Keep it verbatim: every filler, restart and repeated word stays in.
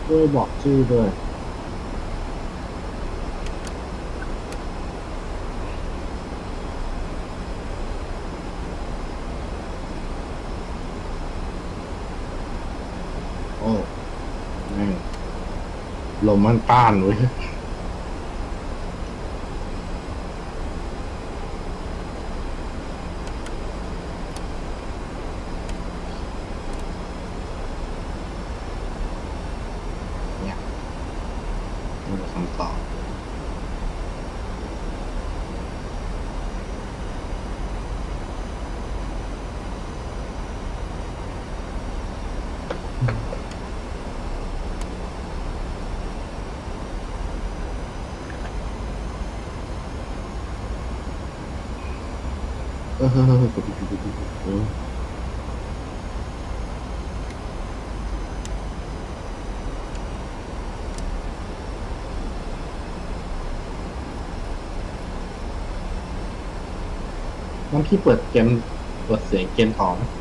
ช่วยบอกชื่อด้วยโอ้แม่งลมมันต้านเว้ยเนี่ยนี่คือคำตอบเออเออเออเอองั้นพี่เปิดเกมเปิดเสียงเกมต่อไหม